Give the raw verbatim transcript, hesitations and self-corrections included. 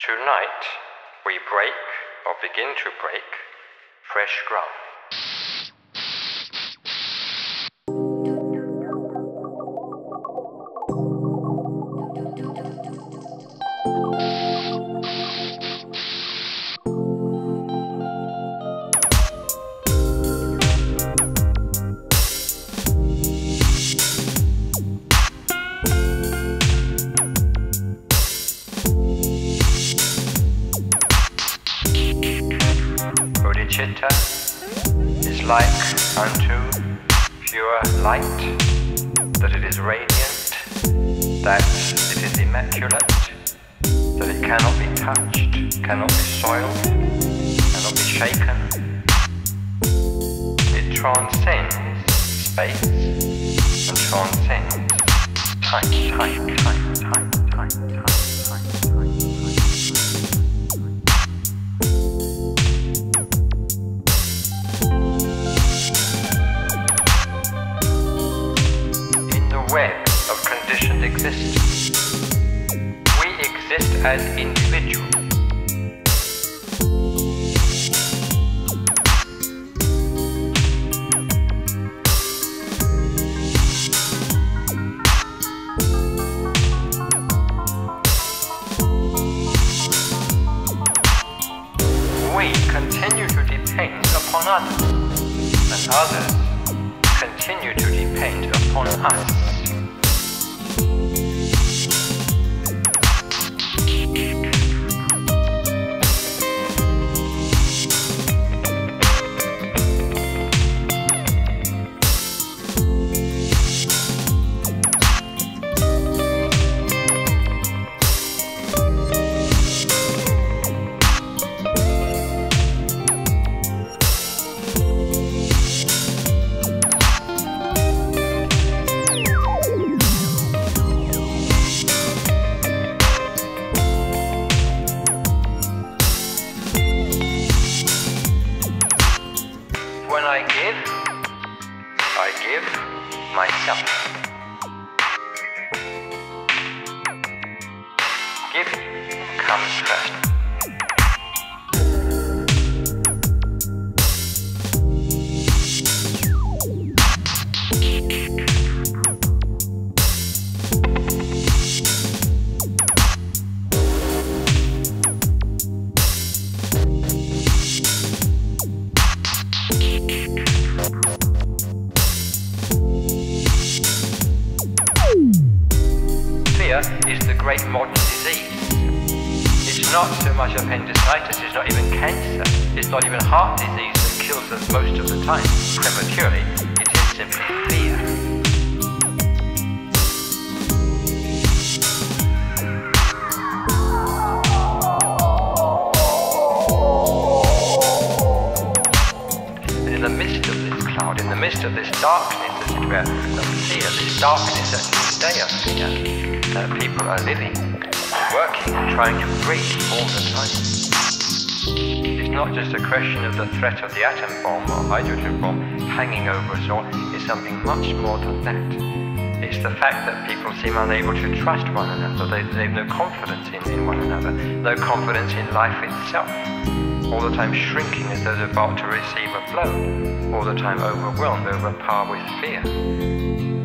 Tonight, we break, or begin to break, fresh ground. Bodhicitta is like unto pure light, that it is radiant, that it is immaculate, that it cannot be touched, cannot be soiled, cannot be shaken. It transcends space and transcends time, time, time, time, time, time, time, time. Web of conditioned existence. We exist as individuals. We continue to depend upon others, and others continue to depend upon us. When I give, I give myself. Giving comes first. Fear is the great modern disease. It's not so much appendicitis, it's not even cancer, it's not even heart disease that kills us most of the time prematurely. It is simply fear. And in the midst of this cloud, in the midst of this darkness, as it were, of fear, this darkness that day of fear, Uh, people are living, working, trying to breathe all the time. It's not just a question of the threat of the atom bomb or hydrogen bomb hanging over us all. It's something much more than that. It's the fact that people seem unable to trust one another. They, they have no confidence in, in one another, no confidence in life itself. All the time shrinking as though they're about to receive a blow. All the time overwhelmed, overpowered with fear.